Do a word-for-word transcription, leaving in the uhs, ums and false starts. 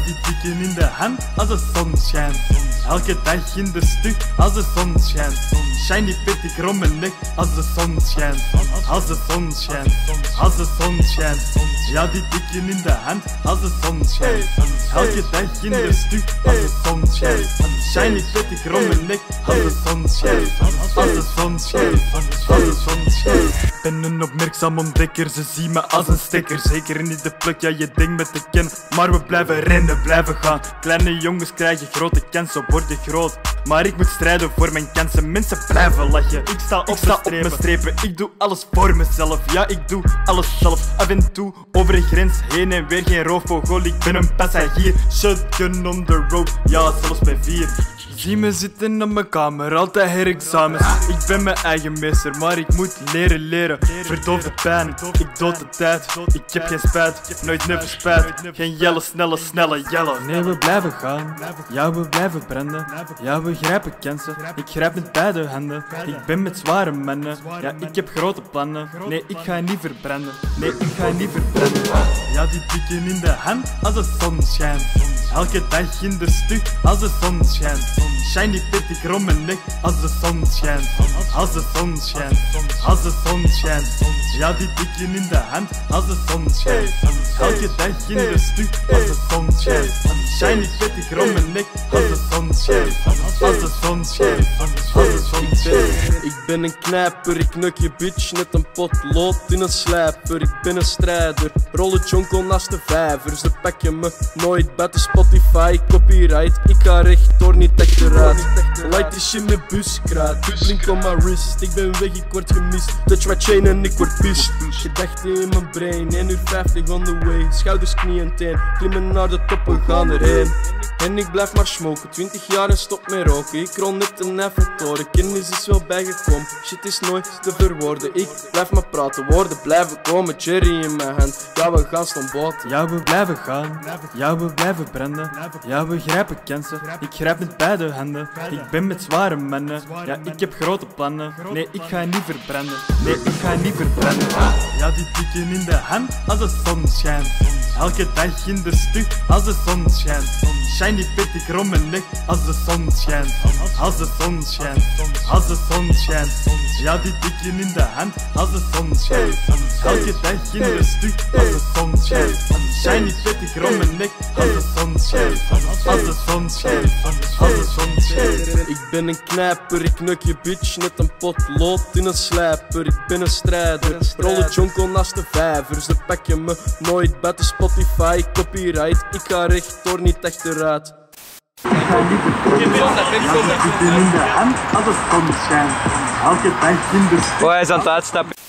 die dikken in de hand als de zon schijnt. Elke dag in de stug als de zon schijnt. Shiny pit ik rond mijn nek als de zon schijnt. Als de zon schijnt, als de zon schijnt. Ja, die dikken in de hand als de zon schijnt. Elke dag in de stug als de zon schijnt. Shiny pit ik rond mijn nek als de zon schijnt. Als de zon schijnt, als de zon schijnt. Ben een opmerkzaam ontdekker, ze zien me als een stekker. Zeker niet de pluk, ja je denkt met te kennen. Maar we blijven rennen, blijven gaan. Kleine jongens krijgen grote kansen, worden groot. Maar ik moet strijden voor mijn kansen, mensen blijven lachen. Ik sta op, ik sta op mijn strepen, ik doe alles voor mezelf. Ja, ik doe alles zelf, af en toe over de grens. Heen en weer, geen roofvogel, ik ben een passagier. Shotgun on the road, ja zelfs bij vier. Zie me zitten op mijn kamer, altijd herexamens. Ik ben mijn eigen meester, maar ik moet leren leren. Verdoof de pijn, ik dood de tijd. Ik heb geen spijt, nooit never spijt. Geen jelle, snelle, snelle jelle. Nee, we blijven gaan, ja we blijven branden. Ja, we grijpen kansen, ik grijp met beide handen. Ik ben met zware mannen, ja ik heb grote plannen. Nee, ik ga niet verbranden, nee ik ga niet verbranden. Ja, die dikken in de hand als de zon schijnt. Elke dag in de stug als de zon schijnt. Shiny pit ik rond mijn nek als de zon schijnt. Als de zon schijnt, als de zon schijnt. Ja, die dikken in de hand als de zon schijnt. Elke dag in de stug als de zon schijnt. Shiny pit ik rond mijn nek als de zon schijnt. Als de zon schijnt, als de zon schijnt. Ik ben een knijper, ik neuk je bitch net een potlood in een slijper. Ik ben een strijder, rol het jonkel naast de vijvers. Ze pakken me nooit buiten Spotify, copyright. Ik ga rechtdoor, niet achteruit. Light die shit met buskraat, ik blink op mijn wrist. Ik ben weg, ik word gemist. Touch my chain en ik word pist. Gedachten in mijn brain, één uur vijftig on the way. Schouders, knieën, teen, klimmen naar de top, we gaan erheen. En ik blijf maar smoken, twintig jaar en stop met roken. Ik rol net een Eiffeltoren, kennis is wel bijgekomen. Shit is nooit te verwoorden, ik blijf maar praten. Woorden blijven komen, cherry in mijn hand. Ja, we gaan staan boten. Ja, we blijven gaan, ja we blijven branden. Ja, we grijpen kansen, ik grijp met beide handen. Ik ben met zware mannen, ja ik heb grote plannen. Nee, ik ga niet verbranden, nee ik ga niet verbranden. Ja, die dikken in de hand als de zon schijnt. Elke dag in de stug als de zon schijnt. Shiny pit ik rond mijn nek als de zon schijnt. Als de zon schijnt, als de zon schijnt. Ja, die dikken in de hand als de zon schijnt. Elke dag in de stug als de zon schijnt. Shiny pit ik rond mijn nek als de zon schijnt. Als de zon schijnt, als de zon schijnt. Ik ben een knijper, ik neuk je bitch net een potlood in een slijper. Ik ben een strijder, rol het jonkel naast de vijvers. Ze pakken me nooit buiten Spotify, copyright. Ik ga rechtdoor, niet achteruit. Ik ga niet verbranden, ja, we zitten in de hand als de zon schijnt. Elke dag in de stug. Oh, hij is aan het uitstappen.